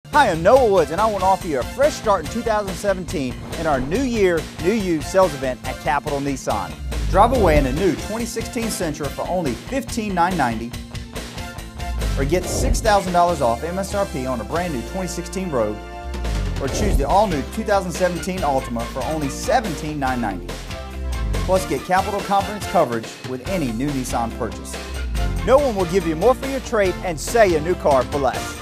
Hi, I'm Noah Woods, and I want to offer you a fresh start in 2017 in our New Year, New You sales event at Capital Nissan. Drive away in a new 2016 Sentra for only $15,990, or get $6,000 off MSRP on a brand new 2016 Rogue, or choose the all-new 2017 Altima for only $17,990. Plus, get Capital Confidence coverage with any new Nissan purchase. No one will give you more for your trade and sell you a new car for less.